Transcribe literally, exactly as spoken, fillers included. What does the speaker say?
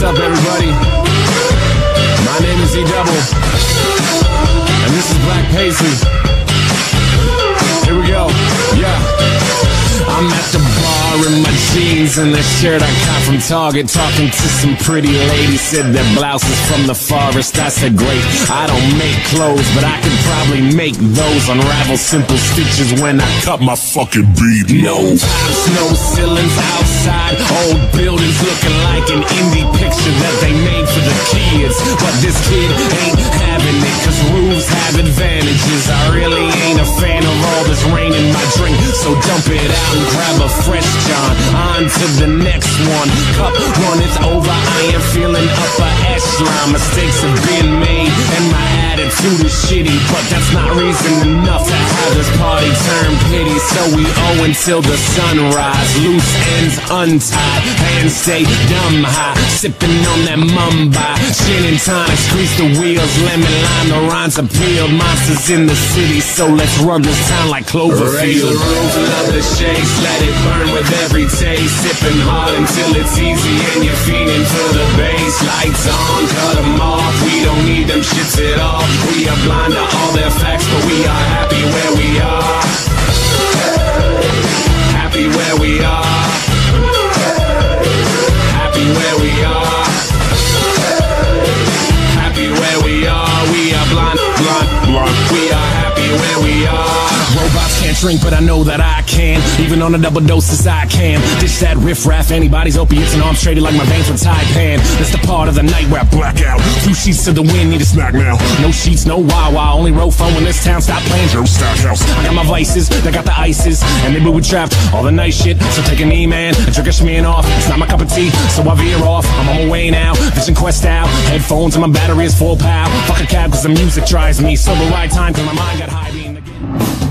What's up, everybody? My name is E-Double, and this is Black Paisley. Here we go, yeah. I'm at the bar in my jeans and the shirt I got from Target, talking to some pretty lady. Said that blouse is from the forest. I said great, I don't make clothes, but I could probably make those. Unravel simple stitches when I cut my fucking beat. No tops, no ceilings outside, old buildings looking like an indie picture that they made for the kids. But this kid ain't having it, cause roofs have advantages. I really ain't a fan of all this rain in my drink, so dump it out and grab a fresh John. On to the next one. Cup runneth over, I am feeling upper echelon. Mistakes have been made and my attitude is shitty, but that's not reason enough to have this party turn pity. So we owe until the sunrise, loose ends untied, hands stay dumb high, sipping on that Mumbai. Gin and tonics, grease the wheels, lemon lime, the rhymes are peeled. Monsters in the city, so let's run this town like Cloverfield. Raise the roof, love the shakes, let it burn with every taste. Sipping hard until it's easy and you're feeding for the bass. Lights on, cut them off, we don't need them shits at all. We are blind to all their facts, but we are happy where we are. Happy where we are. Happy where we are. Happy where we are. We are blind, blind, blind. We are happy where we are. Robots can't drink, but I know that I can. Even on a double doses I can. Dish that riff-raff, anybody's opiates and arms traded like my veins from Taipan. That's the part of the night where I black out. Two sheets to the wind, need a smack now. No sheets, no wah-wah, only roll phone when this town stop playing Joe Stackhouse. I got my vices, they got the ices, and they booby trapped all the nice shit. So take a knee, man, and drink a schmear off. It's not my cup of tea, so I veer off. I'm on my way now, Vision Quest out. Headphones and my battery is full power. Fuck a cab cause the music drives me. Sober ride time cause my mind got high being again.